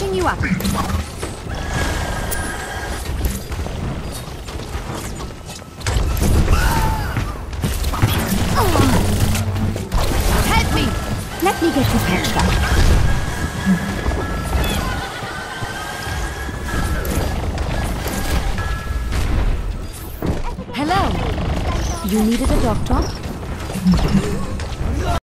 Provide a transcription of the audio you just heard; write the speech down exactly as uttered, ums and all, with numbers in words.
Patching you up. Help me! Let me get you patched up. Hello. You needed a doctor?